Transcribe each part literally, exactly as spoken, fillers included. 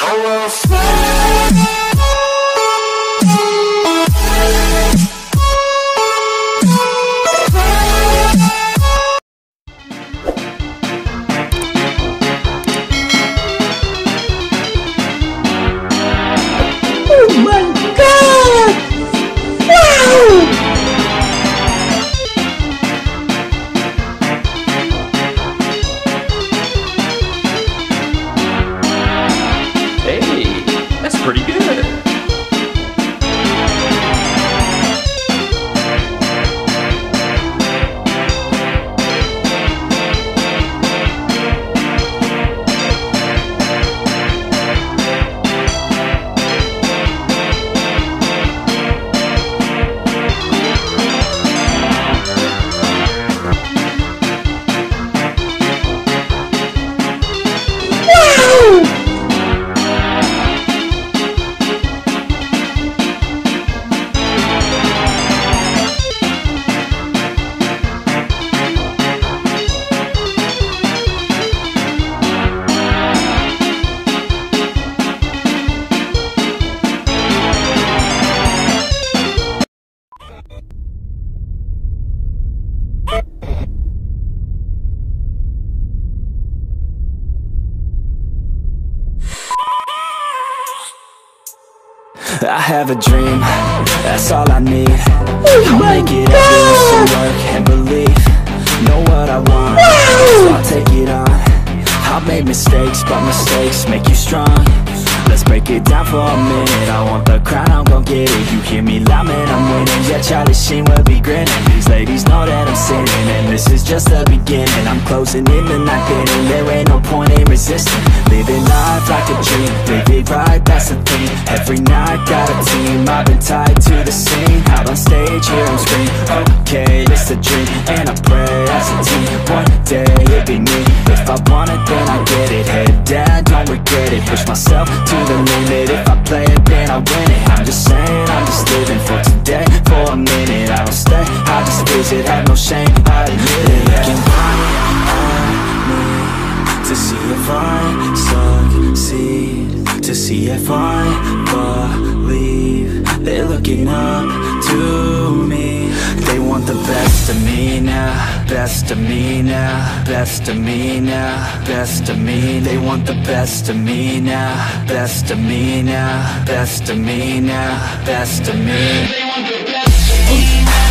I have a dream, that's all I need. I'll make it happen with some work and belief. Know what I want, so I'll take it on. I've made mistakes, but mistakes make you strong. Let's break it down for a minute. I want the crown, I'm gon' get it. You hear me loud, man, I'm winning. Yeah, Charlie Sheen will be grinning. These ladies know that I'm sinning, and this is just the beginning. I'm closing in the night inning. There ain't no point in resisting. Living life like a dream, live it right, that's the thing. Every night got a team, I've been tied to the scene. Out on stage, here I'm screaming, okay, it's a dream. And I pray as a team, one day it'll be me. If I want it, then I get it. Head down, don't regret it. Push myself to the limit. If I play it, then I win it. I'm just saying, I'm just living for today. For a minute, I don't stay, I just visit. Have no shame, I admit it. Looking right at me to see if I succeed, to see if I believe. They're looking up to me. They want the best of me now, best of me now, best of me now, best of me. They want the best of me now, best of me now, best of me now, best of me. They want the best of me now.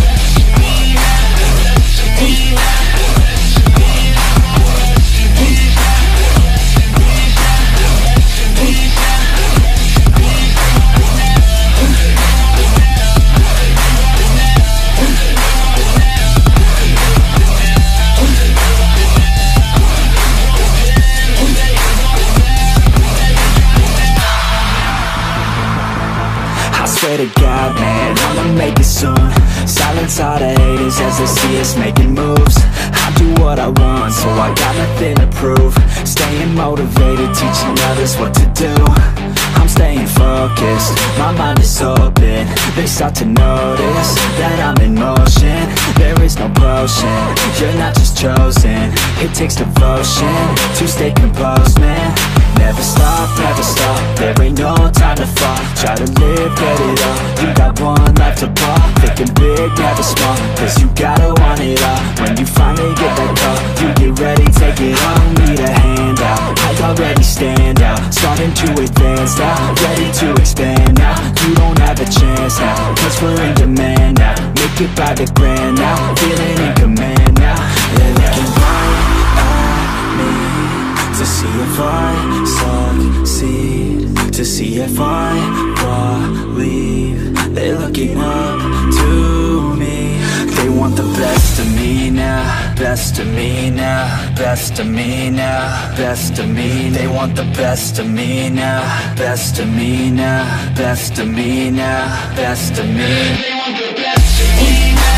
Swear to God, man, I'ma make it soon. Silence all the haters as they see us making moves. I do what I want, so I got nothing to prove. Staying motivated, teaching others what to do. I'm staying focused, my mind is open. They start to notice that I'm in motion. There is no potion, you're not just chosen. It takes devotion to stay composed, man. Never stop, never stop, there ain't no time to fall. Try to live, get it up, you got one life to ball. Thinking big, never small, cause you gotta want it all. When you finally get that call, you get ready, take it on. Need a hand out, I already stand out. Starting to advance now, ready to expand now. You don't have a chance now, cause we're in demand now. Make it by the grand now, feeling in command now. They're looking right at me to see if I succeed, to see if I believe. They're looking up to me. They want the best of me now, best of me now, best of me now, best of me. They want the best of me now, best of me now, best of me now, best of me. They want the best of me now.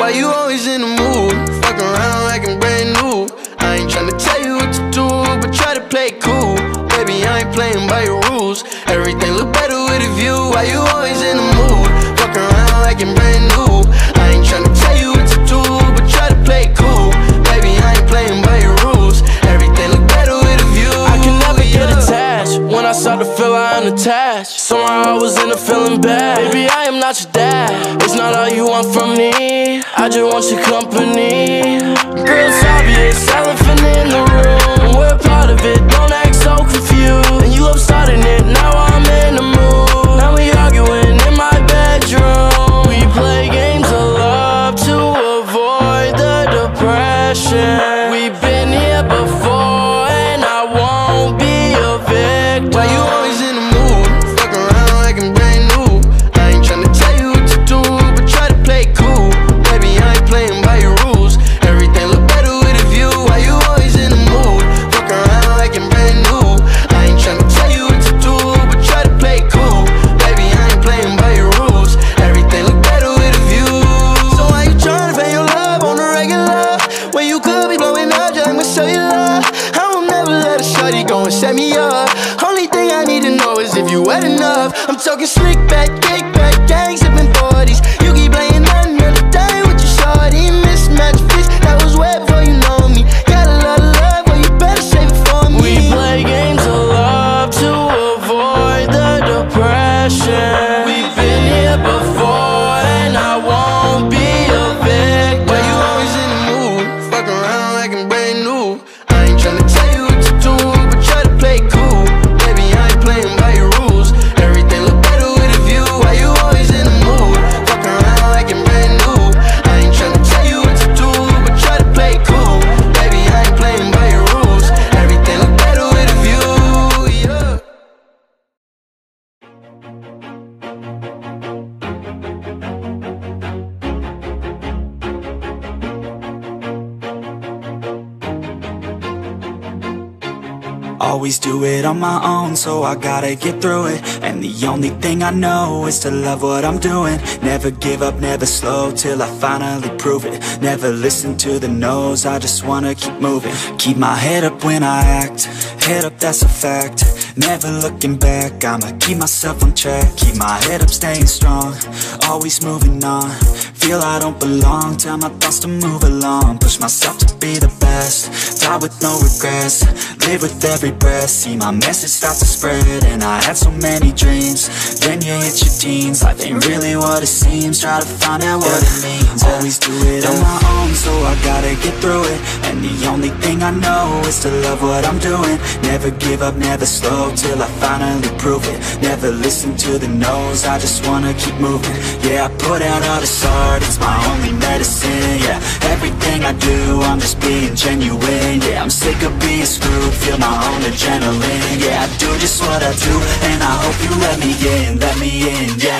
Why you always in the mood? Fuck around like I'm brand new. I ain't tryna tell you what to do, but try to play cool. Baby, I ain't playing by your rules. Everything look better with a view. Why you always in the mood? Fuck around like I'm brand new. I ain't tryna tell you what to do, but try to play cool. Baby, I ain't playing by your rules. Everything look better with a view. I can never get attached. When I start to feel I unattached, somehow I was in a feeling bad. Baby, I am not your dad. It's not all you want from me. I just want your company. Girl, it's obvious, elephant in the room. We're part of it, don't act so confused. And you love starting it, now I'm in the mood. Now we arguing in my bedroom. We play games of love to avoid the depression. We've been here before and I won't be a victim. Why you always in the mood? Fuck around like I'm brand new. I ain't tryna tell you what to do, but try to play cool. Baby, I ain't playing by your rules. Everything look better with a view. Why you always in the mood? Fuck around like I'm brand new. I ain't tryna tell you what to do, but try to play cool. Baby, I ain't playing by your rules. Everything look better with a view. So why you tryna pay your love on the regular, when you could be blowing up just like my cellular? I won't never let a shorty go and set me up. Only thing I need to know is if you wet enough. I'm talking slick back, kick back, gang sipping forties. You keep playing another day with your shorty. Mismatch fish, that was way before you know me. Got a lot of love, but you better save it for me. We play games of love to avoid the depression. We've been here before and I won't be a victim. Why you always in the mood? Fuck around like I'm brand new. I ain't tryna tell you what to do, but try to play cool. Baby, I ain't playing by your rules. Everything look better with a view. Why you always in the mood? Fuck around like I'm brand new. I ain't tryna tell you what to do, but try to play cool. Baby, I ain't playing by your rules. Everything look better with a view, yeah. Always do it on my own, so I gotta get through it. And the only thing I know is to love what I'm doing. Never give up, never slow, till I finally prove it. Never listen to the no's, I just wanna keep moving. Keep my head up when I act, head up, that's a fact. Never looking back, I'ma keep myself on track. Keep my head up, staying strong, always moving on. Feel I don't belong, tell my thoughts to move along. Push myself to be the best, die with no regrets. Live with every breath, see my message start to spread. And I had so many dreams, then you hit your teens. Life ain't really what it seems, try to find out what it means. Always do it on my own, so I gotta get through it. And the only thing I know is to love what I'm doing. Never give up, never slow, till I finally prove it. Never listen to the no's, I just wanna keep moving. Yeah, I put out all this art, it's my only medicine. Yeah, everything I do, I'm just being genuine. Yeah, I'm sick of being screwed, feel my own adrenaline. Yeah, I do just what I do, and I hope you let me in, let me in, yeah.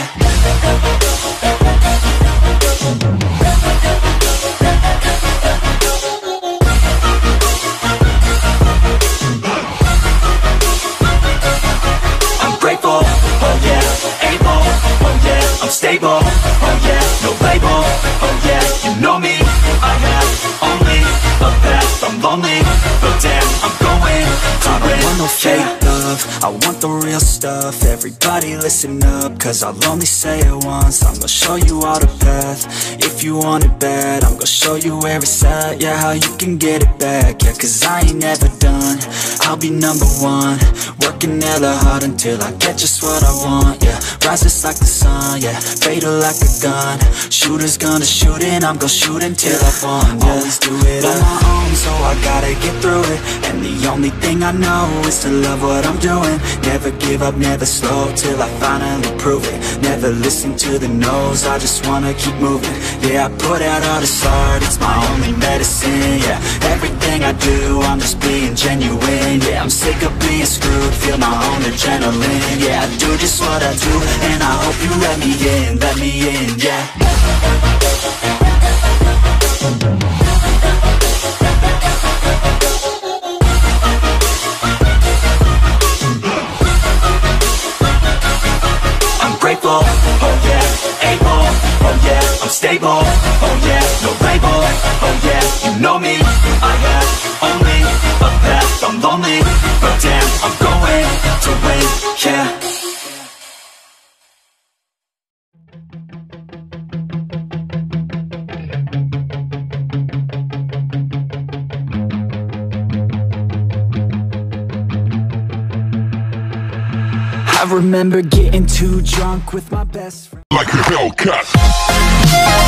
I'm grateful, oh yeah, able, oh yeah, I'm stable, oh yeah, no label, oh yeah, you know me, I have only a path, I'm lonely, but damn, I'm going to I don't want no fake love, I want the real stuff. Everybody listen up, cause I'll only say it once. I'm gonna show you all the path, if you want it bad. I'm gonna show you where it's at, yeah, how you can get it back. Yeah, cause I ain't never done, I'll be number one. Working hella hard until I get just what I want, yeah. Rises like the sun, yeah, fatal like a gun. Shooter's gonna shoot and I'm gonna shoot until I won, yeah. Always do it on my own, so I gotta get through it. And the only thing I know is to love what I'm doing. Never give up, never slow, till I finally prove it. Never listen to the no's, I just wanna keep moving. Yeah, I put out all this art, it's my only medicine. Yeah, everything I do, I'm just being genuine. Yeah, I'm sick of being screwed, feel my own adrenaline. Yeah, I do just what I do, and I hope you let me in, let me in, yeah. I'm grateful, oh yeah, able, oh yeah, I'm stable, oh yeah, I remember getting too drunk with my best friend. Like a Hellcat.